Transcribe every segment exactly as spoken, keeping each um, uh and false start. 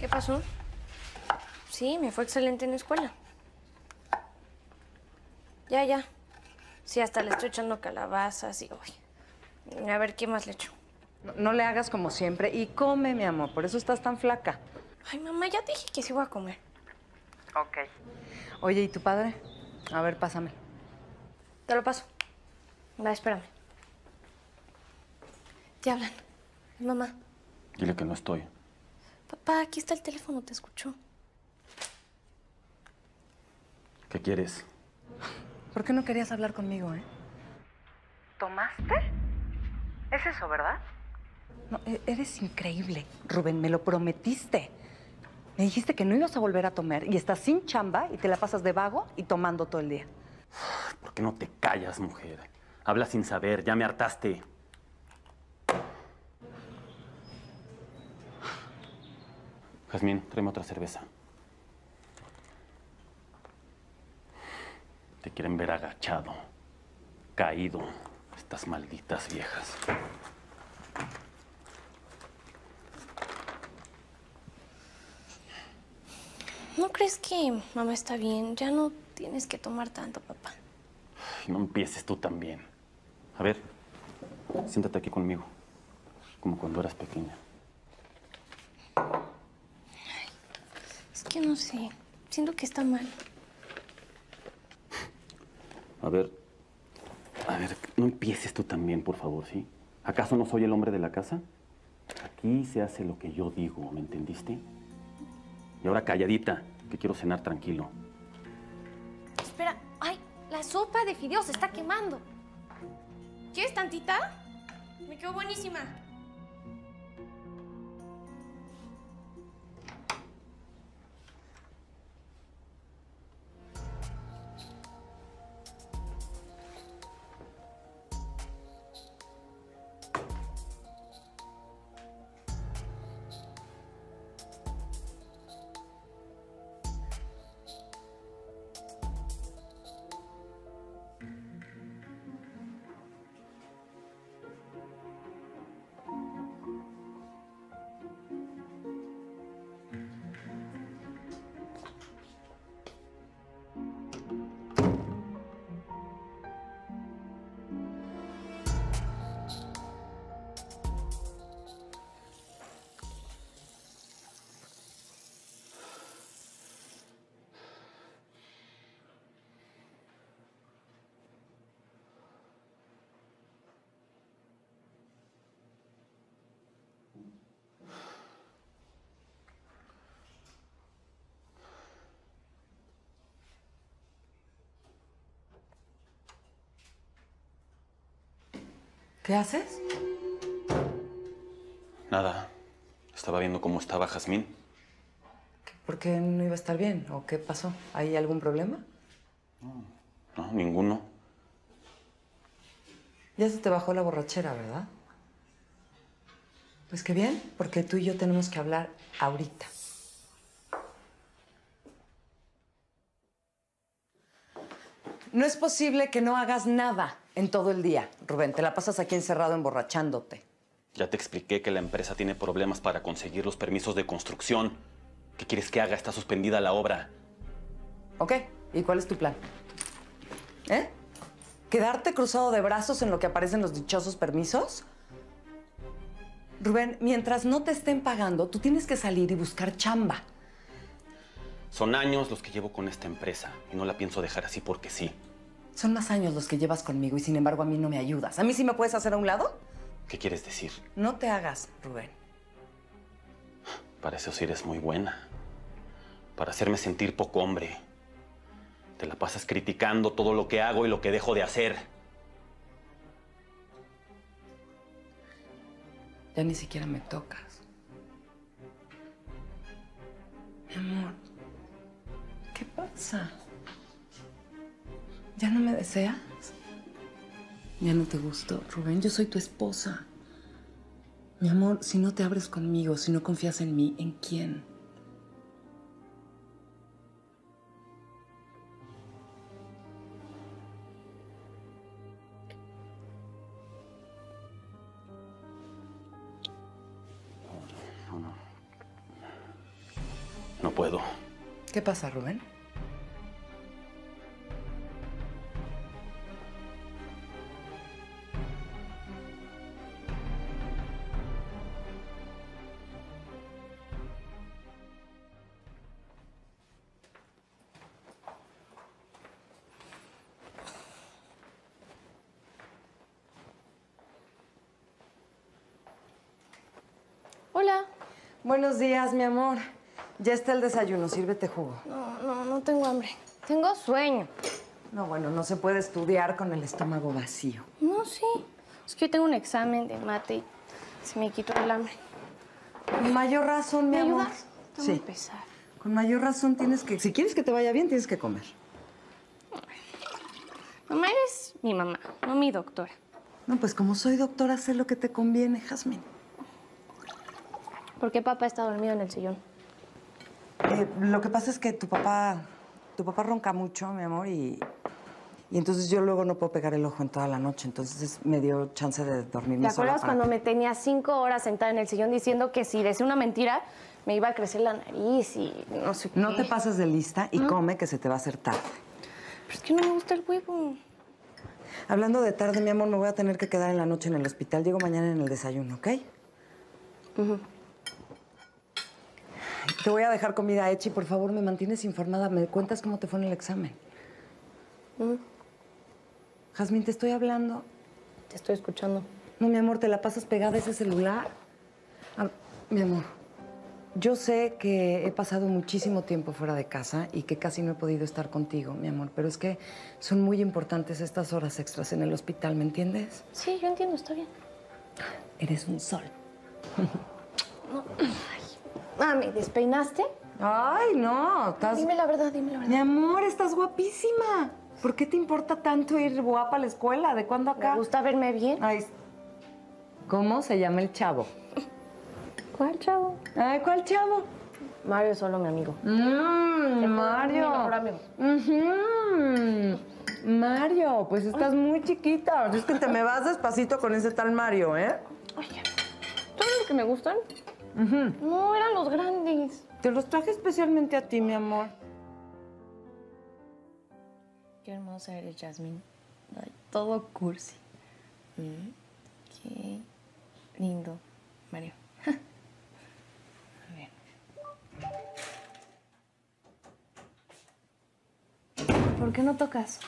¿Qué pasó? Sí, me fue excelente en la escuela. Ya, ya. Sí, hasta le estoy echando calabazas y... Uy. A ver, ¿qué más le echo? No, no le hagas como siempre y come, mi amor. Por eso estás tan flaca. Ay, mamá, ya te dije que sí voy a comer. Ok. Oye, ¿y tu padre? A ver, pásame. Te lo paso. Va, espérame. Te hablan. Mamá. Dile que no estoy. Papá, aquí está el teléfono, te escuchó. ¿Qué quieres? ¿Por qué no querías hablar conmigo, eh? ¿Tomaste? Es eso, ¿verdad? No, e- eres increíble, Rubén, me lo prometiste. Me dijiste que no ibas a volver a tomar y estás sin chamba y te la pasas de vago y tomando todo el día. ¿Por qué no te callas, mujer? Hablas sin saber, ya me hartaste. Jazmín, tráeme otra cerveza. Te quieren ver agachado, caído, estas malditas viejas. ¿No crees que mamá está bien? Ya no tienes que tomar tanto, papá. Ay, no empieces tú también. A ver, siéntate aquí conmigo, como cuando eras pequeña. Es que no sé. Siento que está mal. A ver, a ver, no empieces tú también, por favor, ¿sí? ¿Acaso no soy el hombre de la casa? Aquí se hace lo que yo digo, ¿me entendiste? Y ahora calladita, que quiero cenar tranquilo. Espera. ¡Ay! La sopa de fideos se está quemando. ¿Quieres tantita? Me quedó buenísima. ¿Qué haces? Nada, estaba viendo cómo estaba Jazmín. ¿Por qué no iba a estar bien? ¿O qué pasó? ¿Hay algún problema? No, ninguno. Ya se te bajó la borrachera, ¿verdad? Pues qué bien, porque tú y yo tenemos que hablar ahorita. No es posible que no hagas nada en todo el día, Rubén. Te la pasas aquí encerrado emborrachándote. Ya te expliqué que la empresa tiene problemas para conseguir los permisos de construcción. ¿Qué quieres que haga? Está suspendida la obra. ¿Ok? ¿Y cuál es tu plan? ¿Eh? ¿Quedarte cruzado de brazos en lo que aparecen los dichosos permisos? Rubén, mientras no te estén pagando, tú tienes que salir y buscar chamba. Son años los que llevo con esta empresa y no la pienso dejar así porque sí. Son más años los que llevas conmigo y sin embargo a mí no me ayudas. ¿A mí sí me puedes hacer a un lado? ¿Qué quieres decir? No te hagas, Rubén. Para eso sí eres muy buena. Para hacerme sentir poco hombre. Te la pasas criticando todo lo que hago y lo que dejo de hacer. Ya ni siquiera me tocas. Mi amor, ¿qué pasa? ¿Ya no me deseas? ¿Ya no te gustó, Rubén? Yo soy tu esposa. Mi amor, si no te abres conmigo, si no confías en mí, ¿en quién? No, no. No puedo. ¿Qué pasa, Rubén? Hola. Buenos días, mi amor. Ya está el desayuno, sírvete jugo. No, no, no tengo hambre. Tengo sueño. No, bueno, no se puede estudiar con el estómago vacío. No, sí. Es que hoy tengo un examen de mate y se me quitó el hambre. Con mayor razón, mi ¿Me amor. ayudas? Está Sí. muy pesado. Con mayor razón tienes que... Si quieres que te vaya bien, tienes que comer. Mamá, eres mi mamá, no mi doctora. No, pues como soy doctora, sé lo que te conviene, Jazmín. ¿Por qué papá está dormido en el sillón? Eh, lo que pasa es que tu papá... Tu papá ronca mucho, mi amor, y... Y entonces yo luego no puedo pegar el ojo en toda la noche. Entonces me dio chance de dormirme ¿Te sola acuerdas para- cuando me tenía cinco horas sentada en el sillón diciendo que si decía una mentira me iba a crecer la nariz y no sé qué? No te pases de lista y come, que se te va a hacer tarde. Pero es que no me gusta el huevo. Hablando de tarde, mi amor, me voy a tener que quedar en la noche en el hospital. Llego mañana en el desayuno, ¿ok? Uh-huh. Te voy a dejar comida hecha y por favor me mantienes informada. ¿Me cuentas cómo te fue en el examen? Uh-huh. Jazmín, te estoy hablando. Te estoy escuchando. No, mi amor, te la pasas pegada a ese celular. Ah, mi amor, yo sé que he pasado muchísimo tiempo fuera de casa y que casi no he podido estar contigo, mi amor, pero es que son muy importantes estas horas extras en el hospital, ¿me entiendes? Sí, yo entiendo, está bien. Eres un sol. No. Ay. Ah, ¿me despeinaste? Ay, no, estás... Dime la verdad, dime la verdad. Mi amor, estás guapísima. ¿Por qué te importa tanto ir guapa a la escuela? ¿De cuándo acá? ¿Me gusta verme bien? Ay, ¿cómo se llama el chavo? ¿Cuál chavo? Ay, ¿cuál chavo? Mario es solo mi amigo. Mmm, Mario. Mi mejor amigo. Ujú. Mario, pues estás muy chiquita. Es que te me vas despacito con ese tal Mario, ¿eh? Oye, ¿todos los que me gustan? Ujú. No, eran los grandes. Te los traje especialmente a ti, mi amor. Qué hermosa eres, Jazmín. Ay, todo cursi. Mm, qué lindo, Mario. A ver. ¿Por qué no tocas?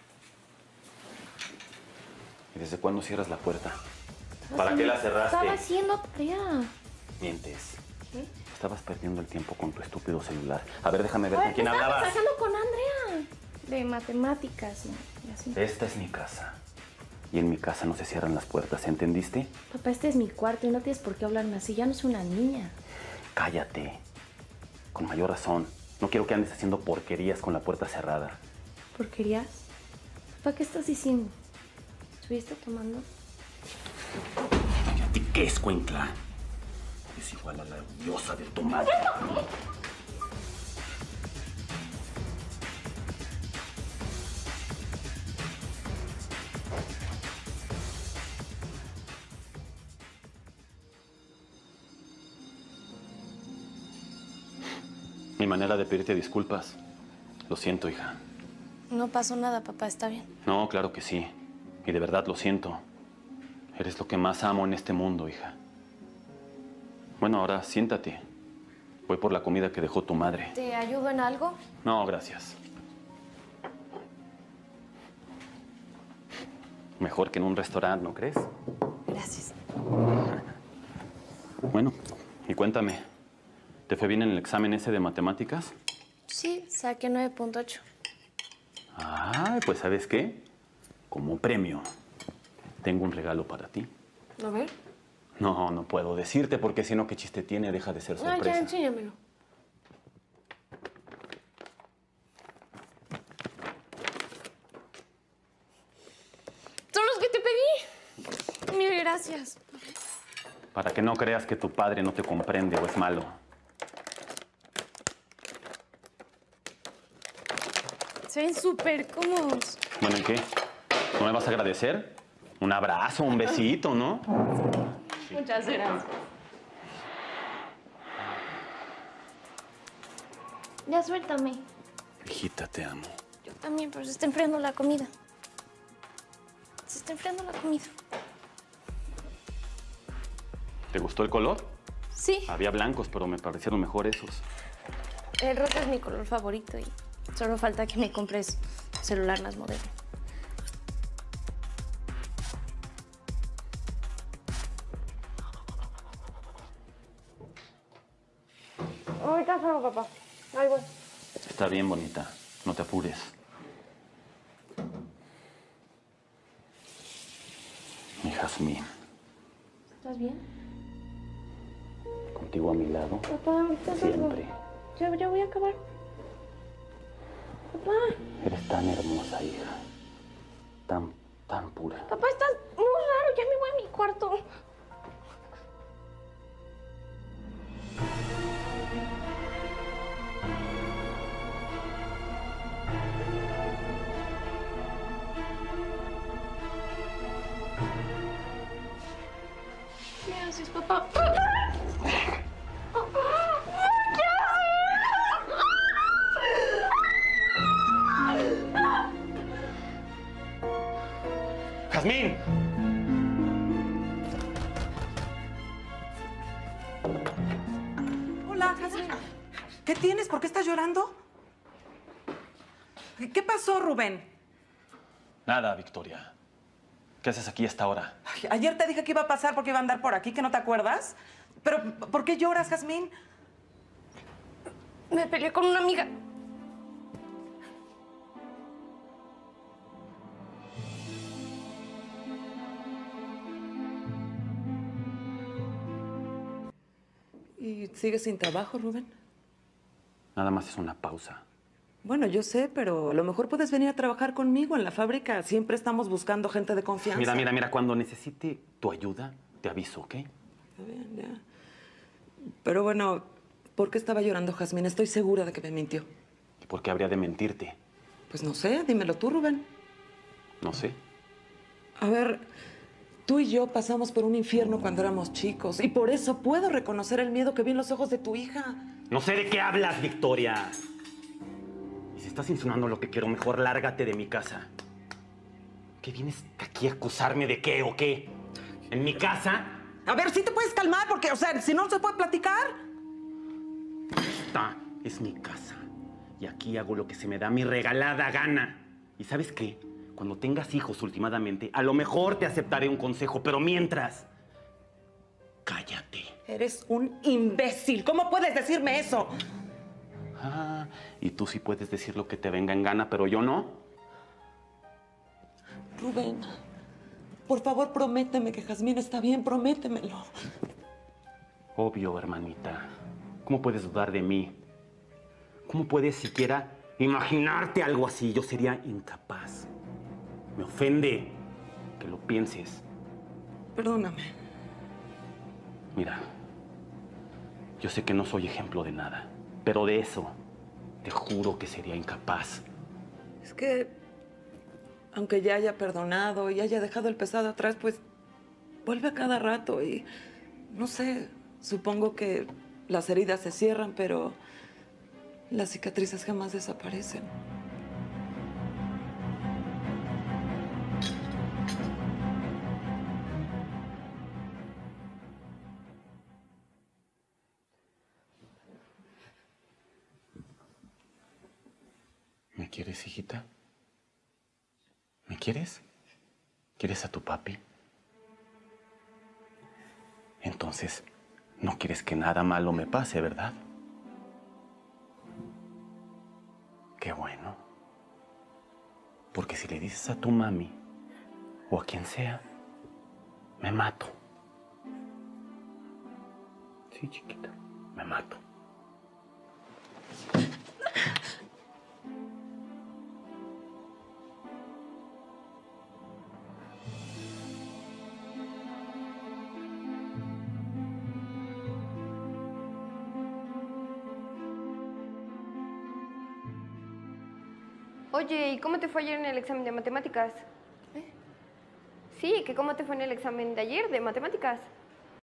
¿Y desde cuándo cierras la puerta? ¿Para qué la cerraste? Estaba haciendo tarea. Mientes. ¿Qué? Estabas perdiendo el tiempo con tu estúpido celular. A ver, déjame ver Ay, con quién me estaba hablabas. trabajando con Andrea. De matemáticas y y así. Esta es mi casa. Y en mi casa no se cierran las puertas, ¿entendiste? Papá, este es mi cuarto y no tienes por qué hablarme así. Ya no soy una niña. Cállate. Con mayor razón. No quiero que andes haciendo porquerías con la puerta cerrada. ¿Porquerías? Papá, ¿qué estás diciendo? ¿Estuviste tomando? ¿Y a ti qué es, cuencla? Es igual a la diosa de tu madre. Mi manera de pedirte disculpas. Lo siento, hija. No pasó nada, papá. Está bien. No, claro que sí. Y de verdad lo siento. Eres lo que más amo en este mundo, hija. Bueno, ahora siéntate. Voy por la comida que dejó tu madre. ¿Te ayudo en algo? No, gracias. Mejor que en un restaurante, ¿no crees? Gracias. Bueno, y cuéntame. ¿Te fue bien en el examen ese de matemáticas? Sí, saqué nueve punto ocho. Ah, pues ¿sabes qué? Como premio, tengo un regalo para ti. A ver. No, no puedo decirte porque si no, ¿qué chiste tiene? Deja de ser Ah, sorpresa. ya, enséñamelo. Son los que te pedí. Mil gracias. Para que no creas que tu padre no te comprende o es malo. Se ven súper cómodos. Bueno, ¿y qué? ¿No me vas a agradecer? Un abrazo, un besito, ¿no? Muchas gracias. Ya suéltame. Hijita, te amo. Yo también, pero se está enfriando la comida. Se está enfriando la comida. ¿Te gustó el color? Sí. Había blancos, pero me parecieron mejor esos. El rosa es mi color favorito y solo falta que me compres un celular más moderno. Ahorita solo, papá. Ahí voy. Está bien, bonita. No te apures. Mi Jazmín. ¿Estás bien? Contigo a mi lado. Papá, ¿estás siempre. Ya, ya voy a acabar. Papá. Eres tan hermosa, hija. Tan, tan pura. Papá, estás muy raro. Ya me voy a mi cuarto. ¿Qué haces, papá? ¡Papá! ¡Jazmín! Hola, Jazmín. ¿Qué tienes? ¿Por qué estás llorando? ¿Qué pasó, Rubén? Nada, Victoria. ¿Qué haces aquí a esta hora? Ay, ayer te dije que iba a pasar porque iba a andar por aquí, ¿que no te acuerdas? Pero, ¿por qué lloras, Jazmín? Me peleé con una amiga. ¿Y sigues sin trabajo, Rubén? Nada más es una pausa. Bueno, yo sé, pero a lo mejor puedes venir a trabajar conmigo en la fábrica. Siempre estamos buscando gente de confianza. Mira, mira, mira. Cuando necesite tu ayuda, te aviso, ¿ok? Está bien, ya. Pero bueno, ¿por qué estaba llorando, Jazmín? Estoy segura de que me mintió. ¿Y por qué habría de mentirte? Pues no sé, dímelo tú, Rubén. No sé. A ver, tú y yo pasamos por un infierno cuando éramos chicos y por eso puedo reconocer el miedo que vi en los ojos de tu hija. No sé de qué hablas, Victoria. Y si estás insinuando lo que quiero, mejor lárgate de mi casa. ¿Qué vienes aquí a acusarme de qué o qué? ¿En mi casa? A ver, ¿sí te puedes calmar? Porque, o sea, si no, no se puede platicar. Esta es mi casa. Y aquí hago lo que se me da mi regalada gana. ¿Y sabes qué? Cuando tengas hijos últimamente, a lo mejor te aceptaré un consejo, pero mientras, cállate. Eres un imbécil. ¿Cómo puedes decirme eso? Ah, y tú sí puedes decir lo que te venga en gana, pero yo no. Rubén, por favor, prométeme que Jazmín está bien. Prométemelo. Obvio, hermanita. ¿Cómo puedes dudar de mí? ¿Cómo puedes siquiera imaginarte algo así? Yo sería incapaz. Me ofende que lo pienses. Perdóname. Mira, yo sé que no soy ejemplo de nada, pero de eso te juro que sería incapaz. Es que, aunque ya haya perdonado y haya dejado el pasado atrás, pues vuelve a cada rato y, no sé, supongo que las heridas se cierran, pero las cicatrices jamás desaparecen. ¿Me quieres, hijita? ¿Me quieres? ¿Quieres a tu papi? Entonces, no quieres que nada malo me pase, ¿verdad? Qué bueno. Porque si le dices a tu mami, o a quien sea, me mato. Sí, chiquita, me mato. Oye, ¿y cómo te fue ayer en el examen de matemáticas? ¿Eh? Sí, que cómo te fue en el examen de ayer de matemáticas.